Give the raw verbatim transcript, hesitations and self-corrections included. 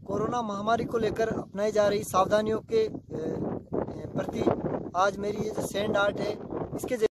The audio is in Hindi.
कोरोना महामारी को लेकर अपनाई जा रही सावधानियों के प्रति आज मेरी ये जो सैंड आर्ट है इसके